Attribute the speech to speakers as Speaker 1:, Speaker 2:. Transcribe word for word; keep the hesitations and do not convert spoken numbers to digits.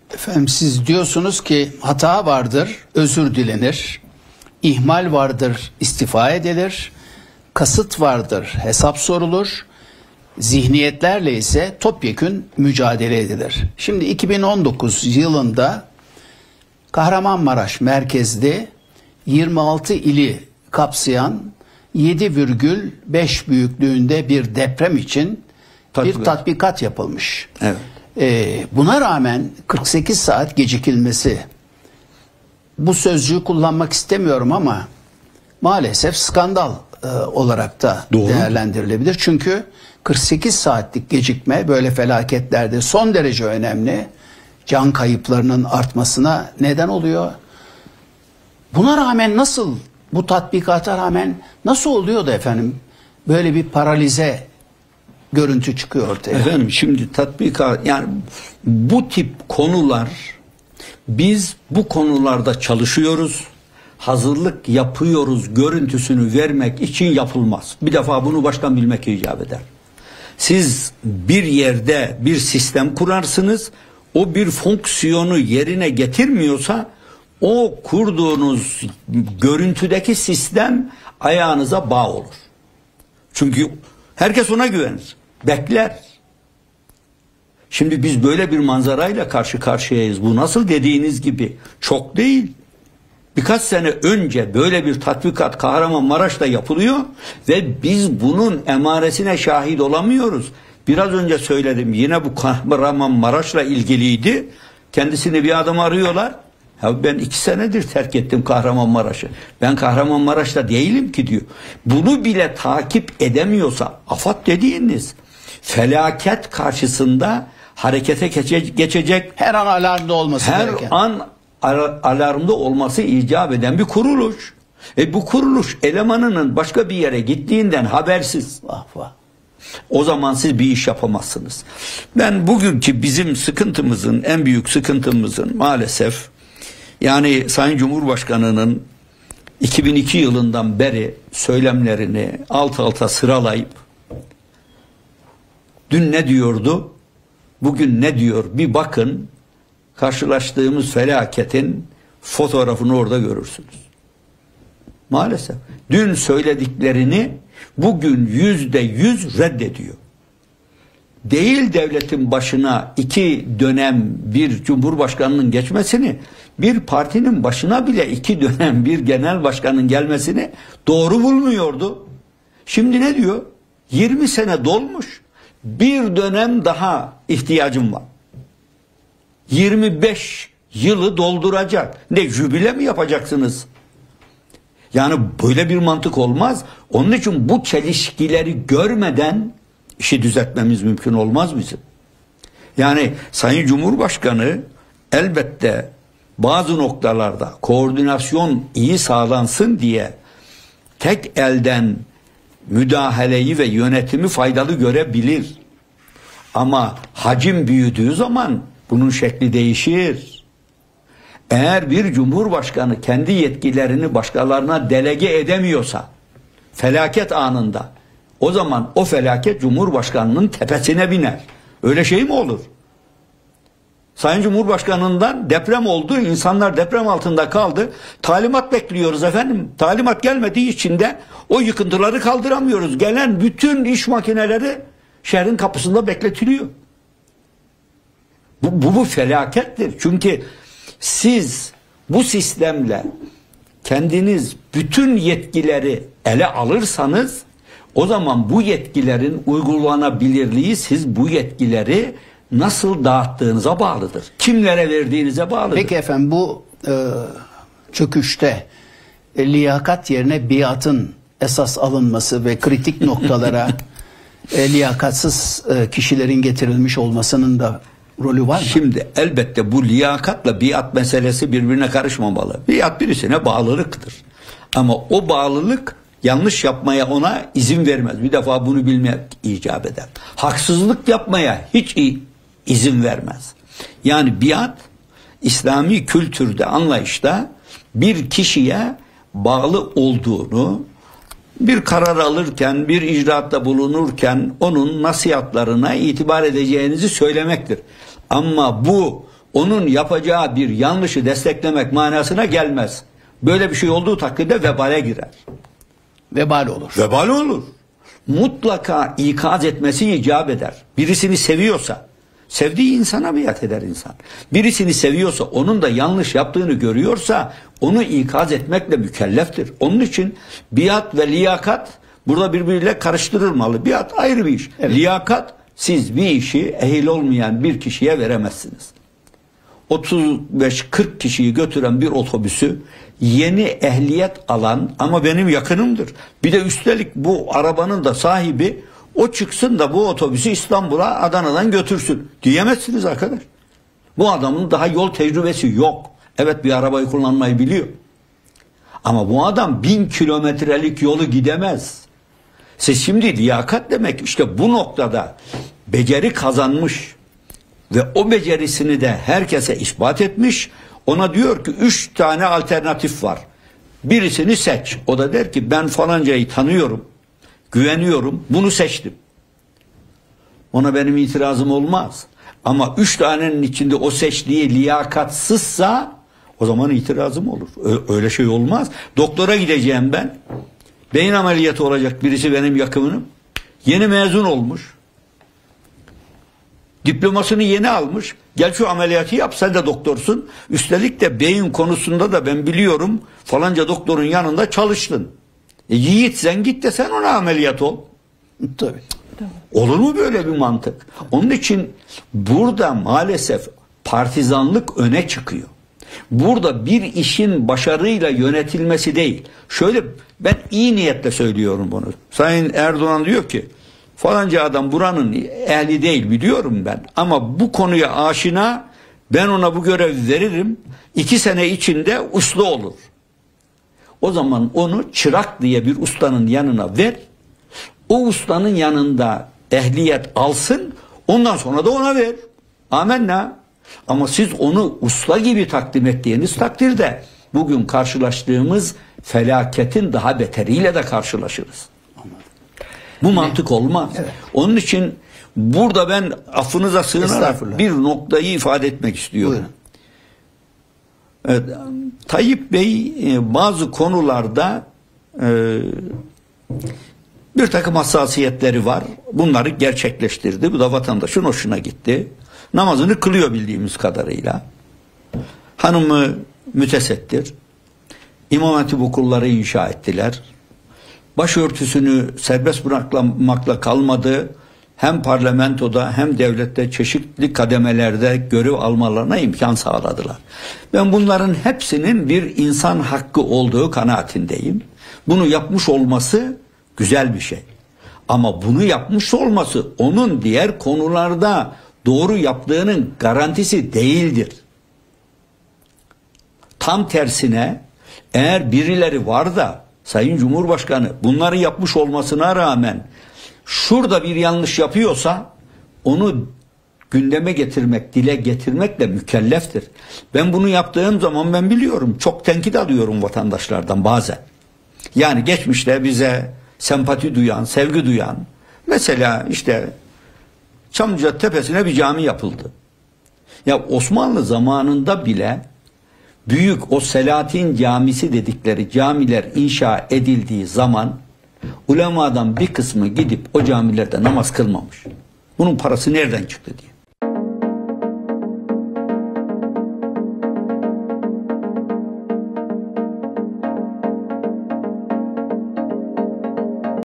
Speaker 1: Efendim siz diyorsunuz ki hata vardır, özür dilenir. İhmal vardır, istifa edilir. Kasıt vardır, hesap sorulur. Zihniyetlerle ise topyekün mücadele edilir. Şimdi iki bin on dokuz yılında Kahramanmaraş merkezli yirmi altı ili kapsayan yedi virgül beş büyüklüğünde bir deprem için tatbikat. bir tatbikat yapılmış.
Speaker 2: Evet.
Speaker 1: Ee, buna rağmen kırk sekiz saat gecikilmesi, bu sözcüğü kullanmak istemiyorum ama maalesef skandal e, olarak da Doğru. değerlendirilebilir. Çünkü kırk sekiz saatlik gecikme böyle felaketlerde son derece önemli. Can kayıplarının artmasına neden oluyor. Buna rağmen nasıl, bu tatbikata rağmen nasıl oluyor da efendim böyle bir paralize görüntü çıkıyor ortaya?
Speaker 2: Efendim şimdi tatbikat, yani bu tip konular, biz bu konularda çalışıyoruz, hazırlık yapıyoruz görüntüsünü vermek için yapılmaz. Bir defa bunu baştan bilmek icap eder. Siz bir yerde bir sistem kurarsınız, o bir fonksiyonu yerine getirmiyorsa o kurduğunuz görüntüdeki sistem ayağınıza bağ olur. Çünkü herkes ona güvenir, bekler. Şimdi biz böyle bir manzarayla karşı karşıyayız. Bu nasıl dediğiniz gibi çok değil. Birkaç sene önce böyle bir tatbikat Kahramanmaraş'ta yapılıyor ve biz bunun emaresine şahit olamıyoruz. Biraz önce söyledim, yine bu Kahramanmaraş'la ilgiliydi. Kendisini bir adam arıyorlar. Ya ben iki senedir terk ettim Kahramanmaraş'ı. Ben Kahramanmaraş'ta değilim ki diyor. Bunu bile takip edemiyorsa AFAD dediğiniz felaket karşısında harekete geçecek,
Speaker 1: her an alarmda olması
Speaker 2: her
Speaker 1: gereken.
Speaker 2: an alarmda olması icap eden bir kuruluş. E bu kuruluş elemanının başka bir yere gittiğinden habersiz.
Speaker 1: Vah vah.
Speaker 2: O zaman siz bir iş yapamazsınız. Ben bugünkü bizim sıkıntımızın, en büyük sıkıntımızın maalesef, yani Sayın Cumhurbaşkanı'nın iki bin iki yılından beri söylemlerini alt alta sıralayıp dün ne diyordu, bugün ne diyor bir bakın, karşılaştığımız felaketin fotoğrafını orada görürsünüz. Maalesef dün söylediklerini bugün yüzde yüz reddediyor. Değil devletin başına iki dönem bir cumhurbaşkanının geçmesini, bir partinin başına bile iki dönem bir genel başkanın gelmesini doğru bulmuyordu. Şimdi ne diyor? yirmi sene dolmuş, bir dönem daha ihtiyacım var. yirmi beş yılı dolduracak. Ne, jübile mi yapacaksınız? Yani böyle bir mantık olmaz. Onun için bu çelişkileri görmeden işi düzeltmemiz mümkün olmaz bizim. Yani Sayın Cumhurbaşkanı elbette bazı noktalarda koordinasyon iyi sağlansın diye tek elden müdahaleyi ve yönetimi faydalı görebilir. Ama hacim büyüdüğü zaman bunun şekli değişir. Eğer bir cumhurbaşkanı kendi yetkilerini başkalarına delege edemiyorsa felaket anında, o zaman o felaket cumhurbaşkanının tepesine biner. Öyle şey mi olur? Sayın Cumhurbaşkanı'ndan deprem oldu, insanlar deprem altında kaldı. Talimat bekliyoruz efendim. Talimat gelmediği için de o yıkıntıları kaldıramıyoruz. Gelen bütün iş makineleri şehrin kapısında bekletiliyor. Bu, bu, bu felakettir. Çünkü siz bu sistemle kendiniz bütün yetkileri ele alırsanız, o zaman bu yetkilerin uygulanabilirliği siz bu yetkileri nasıl dağıttığınıza bağlıdır. Kimlere verdiğinize bağlıdır.
Speaker 1: Peki efendim, bu e, çöküşte e, liyakat yerine biatın esas alınması ve kritik noktalara e, liyakatsız e, kişilerin getirilmiş olmasının da rolü var mı?
Speaker 2: Şimdi elbette bu liyakatla biat meselesi birbirine karışmamalı. Biat birisine bağlılıktır. Ama o bağlılık yanlış yapmaya ona izin vermez. Bir defa bunu bilmek icap eder. Haksızlık yapmaya hiç izin vermez. Yani biat İslami kültürde, anlayışta bir kişiye bağlı olduğunu, bir karar alırken, bir icraatta bulunurken onun nasihatlarına itibar edeceğinizi söylemektir. Ama bu onun yapacağı bir yanlışı desteklemek manasına gelmez. Böyle bir şey olduğu takdirde vebale girer.
Speaker 1: Vebal olur.
Speaker 2: Vebal olur. Mutlaka ikaz etmesi icap eder. Birisini seviyorsa, sevdiği insana biat eder insan. Birisini seviyorsa, onun da yanlış yaptığını görüyorsa onu ikaz etmekle mükelleftir. Onun için biat ve liyakat burada birbiriyle karıştırılmalı. Biat ayrı bir iş. Evet. Liyakat, siz bir işi ehil olmayan bir kişiye veremezsiniz. otuz beş kırk kişiyi götüren bir otobüsü yeni ehliyet alan ama benim yakınımdır. Bir de üstelik bu arabanın da sahibi, o çıksın da bu otobüsü İstanbul'a, Adana'dan götürsün diyemezsiniz arkadaş. Bu adamın daha yol tecrübesi yok. Evet, bir arabayı kullanmayı biliyor. Ama bu adam bin kilometrelik yolu gidemez. Siz şimdi liyakat demek işte bu noktada beceri kazanmış ve o becerisini de herkese ispat etmiş. Ona diyor ki üç tane alternatif var. Birisini seç. O da der ki ben falancayı tanıyorum, güveniyorum, bunu seçtim. Ona benim itirazım olmaz. Ama üç tanenin içinde o seçtiği liyakatsızsa o zaman itirazım olur. Öyle şey olmaz. Doktora gideceğim ben. Beyin ameliyatı olacak birisi benim yakınım. Yeni mezun olmuş. Diplomasını yeni almış. Gel şu ameliyatı yap, sen de doktorsun. Üstelik de beyin konusunda da ben biliyorum falanca doktorun yanında çalıştın. E yiğit sen git de sen ona ameliyat ol.
Speaker 1: Tabii.
Speaker 2: Olur mu böyle bir mantık? Onun için burada maalesef partizanlık öne çıkıyor. Burada bir işin başarıyla yönetilmesi değil. Şöyle, ben iyi niyetle söylüyorum bunu. Sayın Erdoğan diyor ki falanca adam buranın ehli değil biliyorum ben. Ama bu konuya aşina, ben ona bu görevi veririm. İki sene içinde usta olur. O zaman onu çırak diye bir ustanın yanına ver. O ustanın yanında ehliyet alsın. Ondan sonra da ona ver. Amenna. Ama siz onu usta gibi takdim ettiğiniz takdirde bugün karşılaştığımız felaketin daha beteriyle de karşılaşırız. Bu mantık olmaz. Evet. Onun için burada ben affınıza sığınarak bir noktayı ifade etmek istiyorum. Evet, Tayyip Bey bazı konularda e, bir takım hassasiyetleri var. Bunları gerçekleştirdi. Bu da vatandaşın hoşuna gitti. Namazını kılıyor bildiğimiz kadarıyla. Hanımı mütesettir. İmam Hatip okulları inşa ettiler. Başörtüsünü serbest bırakmakla kalmadı. Hem parlamentoda hem devlette çeşitli kademelerde görev almalarına imkan sağladılar. Ben bunların hepsinin bir insan hakkı olduğu kanaatindeyim. Bunu yapmış olması güzel bir şey. Ama bunu yapmış olması onun diğer konularda doğru yaptığının garantisi değildir. Tam tersine eğer birileri var da Sayın Cumhurbaşkanı bunları yapmış olmasına rağmen şurada bir yanlış yapıyorsa onu gündeme getirmek, dile getirmekle mükelleftir. Ben bunu yaptığım zaman ben biliyorum, çok tenkit alıyorum vatandaşlardan bazen. Yani geçmişte bize sempati duyan, sevgi duyan, mesela işte Çamlıca Tepesi'ne bir cami yapıldı. Ya Osmanlı zamanında bile büyük o Selahattin Camisi dedikleri camiler inşa edildiği zaman ulemadan bir kısmı gidip o camilerde namaz kılmamış. Bunun parası nereden çıktı diye.